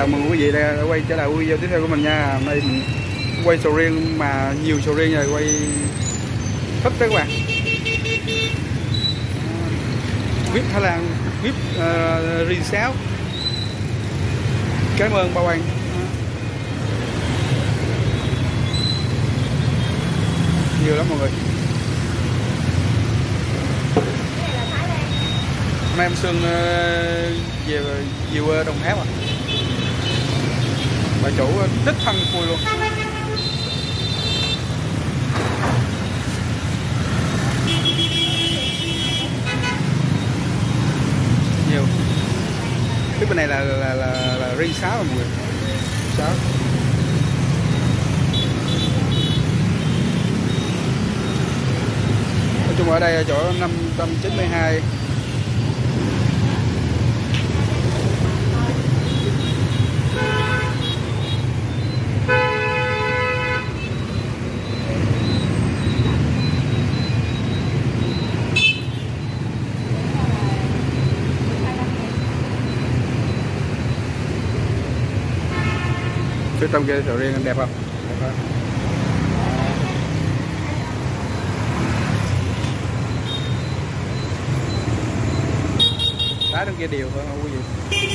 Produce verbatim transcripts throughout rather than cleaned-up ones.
Chào mừng quý vị đã quay trở lại video tiếp theo của mình nha. Hôm nay mình quay sầu riêng mà nhiều sầu riêng rồi, quay thích đấy các bạn. Vip Thái Lan, vip uh, ri sáo. Cảm ơn Bao Anh. Nhiều lắm mọi người. Hôm nay em Sương uh, về nhiều Đồng Tháp à. Bà chủ đích thân khui luôn. Nhiều. Cái bên này là là là, là ri sáo rồi mọi người. Sáo. Nói chung ở đây là chỗ năm trăm chín mươi hai. Phía trong kia sầu riêng đẹp không? Đẹp không? Đá trong kia đều thôi không có gì.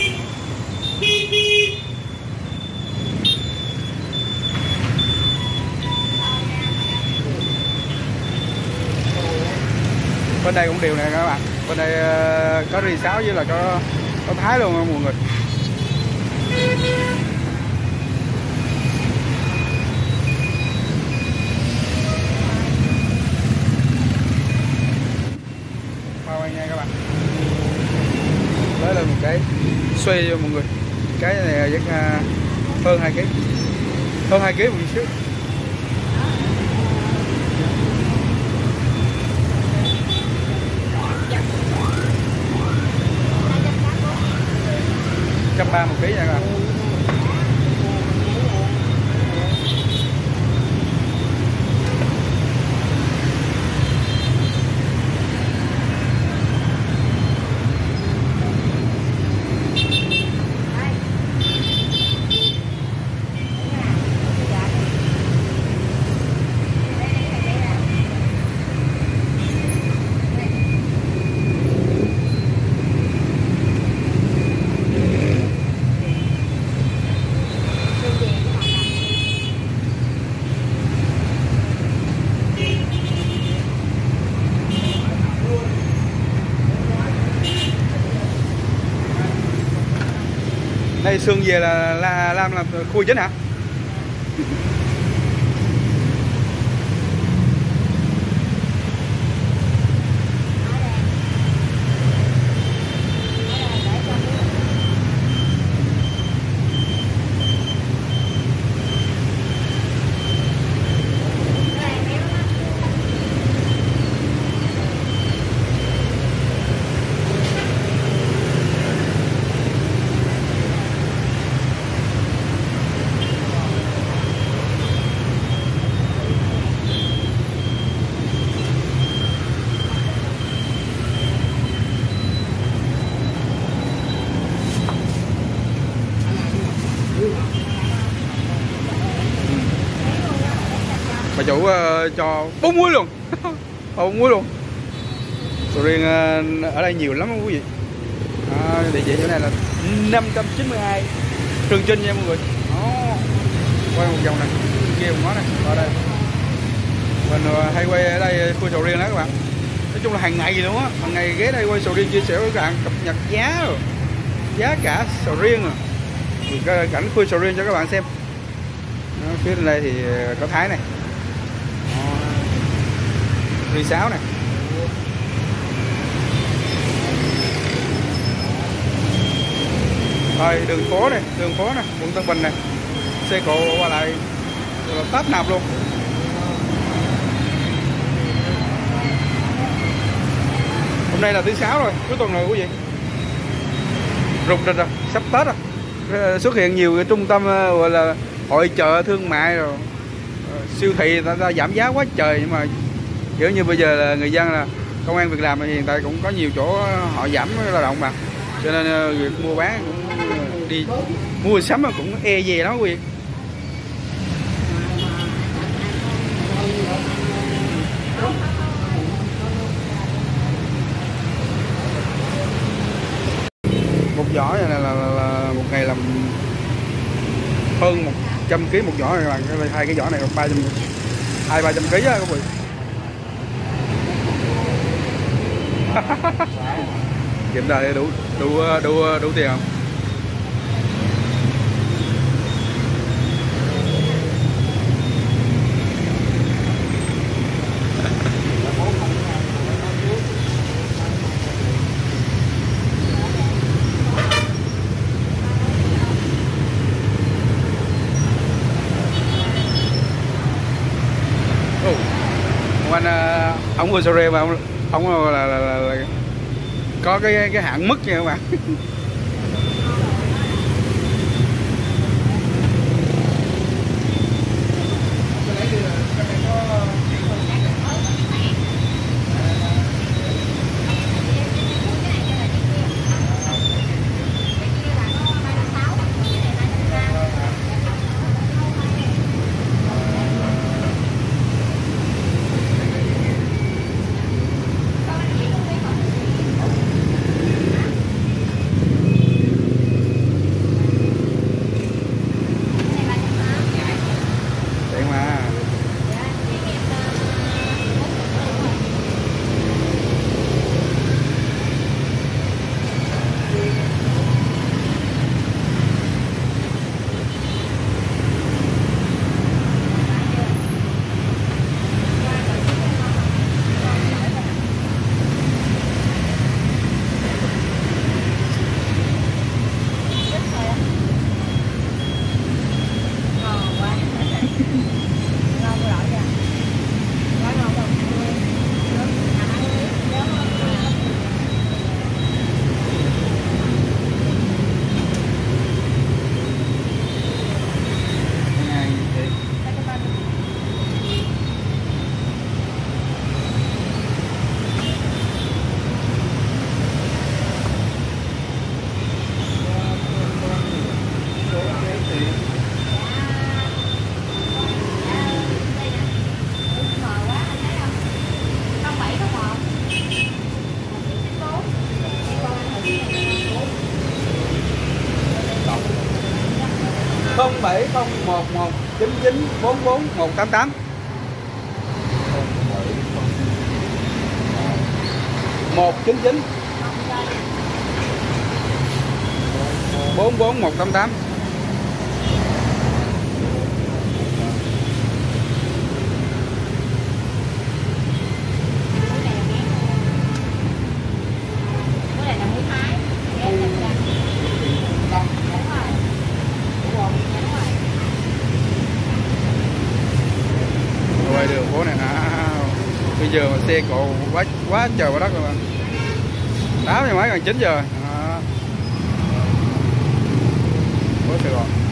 Bên đây cũng đều nè các bạn. Bên đây có ri sáo với là có có thái luôn mọi người. Nha các bạn, lấy lên một cái xoay cho mọi người. Cái này chắc hơn hai ký, hơn hai ký một xíu. Trăm ba một ký nha các bạn. Đây Sương về là, là làm làm khui chính hả? Bà chủ uh, cho bốn muối luôn. bốn muối luôn. Sầu riêng uh, ở đây nhiều lắm quý vị. À, địa chỉ chỗ này là năm trăm chín mươi hai Trường Chinh nha mọi người. Đó. Quay một vòng này, kia một ngó này, ở đây. Mình uh, hay quay ở đây khui sầu riêng đó các bạn. Nói chung là hàng ngày gì luôn á, hàng ngày ghé đây quay sầu riêng chia sẻ với các bạn, cập nhật giá rồi. Giá cả sầu riêng rồi. Cái cảnh khui sầu riêng cho các bạn xem. Đó, phía bên đây thì có thái này. Ri sáo này. Rồi đường phố này, đường phố này, quận Tân Bình này. Xe cộ qua lại tấp nập luôn. Hôm nay là thứ sáu rồi, cuối tuần rồi quý vị. Rục rịch rồi, sắp Tết rồi. Xuất hiện nhiều cái trung tâm gọi là hội chợ thương mại rồi. Siêu thị ta, ta giảm giá quá trời, nhưng mà kiểu như bây giờ là người dân là công an việc làm thì hiện tại cũng có nhiều chỗ họ giảm lao động mà, cho nên việc mua bán cũng đi Mua sắm mà cũng e dè lắm quý vị. Một giỏ này là, là, là, là một ngày làm hơn một trăm ký một giỏ này các bạn. Hai cái giỏ này ba trăm hai ba trăm ký á các vị. Kiểm tra đủ đủ đủ đủ tiền không? Ông anh ông vừa sorry mà ông ông là, là, là, là có cái cái hạn mức nha các bạn. không bảy không một một chín chín bốn bốn một tám tám một chín chín bốn bốn một tám tám. Quay đường phố này à, bây giờ mà xe cộ quá quá trời quá đất rồi. Tám giờ mấy gần chín giờ. Phố Sài Gòn.